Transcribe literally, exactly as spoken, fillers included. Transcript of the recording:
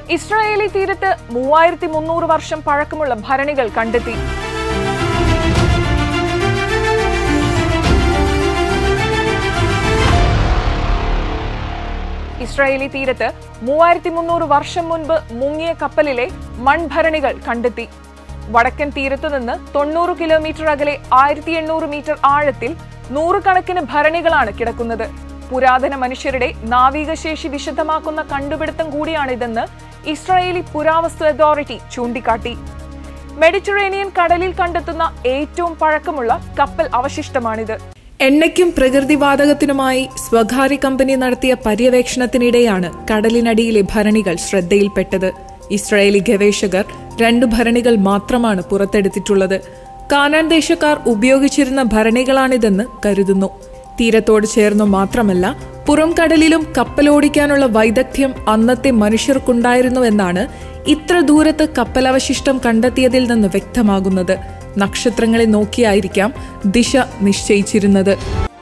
Israeli തീരത്ത് മൂവായിരത്തി മുന്നൂറ് വർഷം പഴക്കമുള്ള ഭരണികൾ കണ്ടെത്തി. ഇസ്രായേലി തീരത്ത് മൂവായിരത്തി മുന്നൂറ് വർഷം മുൻപ് മുങ്ങിയ കപ്പലിലെ മൺഭരണികൾ കണ്ടെത്തി. വടക്കൻ തീരത്തു നിന്ന് തൊണ്ണൂറ് കിലോമീറ്റർ അകലെ ആയിരത്തി എണ്ണൂറ് മീറ്റർ ആഴത്തിൽ നൂറുകണക്കിന് ഭരണികളാണ് കിടക്കുന്നത്. പുരാതന മനുഷ്യരുടെ നാവികശേഷി വിശദമാക്കുന്ന കണ്ടുപിടുത്തം കൂടിയാണിതെന്ന് ഇസ്രായേലി പുരാവസ്തു അതോറിറ്റി ചൂണ്ടിക്കാട്ടി. മെഡിറ്ററേനിയൻ കടലിൽ കണ്ടെത്തുന്ന ഏറ്റവും പഴക്കമുള്ള കപ്പൽ അവശിഷ്ടമാണിത്. എണ്ണയ്ക്കും പ്രകൃതിവാതകത്തിനുമായി സ്വകാര്യ കമ്പനി നടത്തിയ പര്യവേക്ഷണത്തിനിടെയാണ് കടലിനടിയിലെ ഭരണികൾ ശ്രദ്ധയിൽപ്പെട്ടത്. ഇസ്രായേലി ഗവേഷകർ രണ്ടു ഭരണികൾ മാത്രമാണ് പുറത്തെടുത്തിട്ടുള്ളത്. കാനാൻ ദേശക്കാർ ഉപയോഗിച്ചിരുന്ന ഭരണികളാണിതെന്ന് കരുതുന്നു. തീരത്തോട് ചേർന്നു മാത്രമല്ല, പുറം കടലിലും കപ്പലോടിക്കാനുള്ള വൈദഗ്ധ്യം അന്നത്തെ മനുഷ്യർക്കുണ്ടായിരുന്നുവെന്നാണ് ഇത്ര ദൂരത്ത് കപ്പലവശിഷ്ടം കണ്ടെത്തിയതിൽ നിന്ന് വ്യക്തമാകുന്നത്. നക്ഷത്രങ്ങളെ നോക്കിയായിരിക്കാം ദിശ നിശ്ചയിച്ചിരുന്നത്.